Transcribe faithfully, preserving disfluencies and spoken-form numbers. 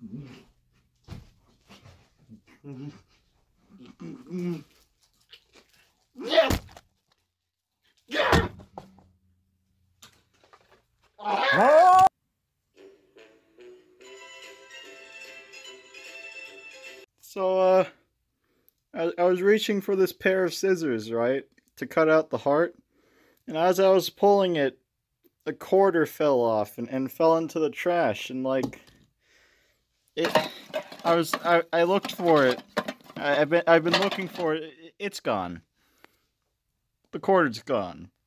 So, uh, I, I was reaching for this pair of scissors, right, to cut out the heart, and as I was pulling it, the quarter fell off and, and fell into the trash, and like, it, I was, I, I looked for it, I, I've been, I've been looking for it, it, it's gone. The quarter's gone.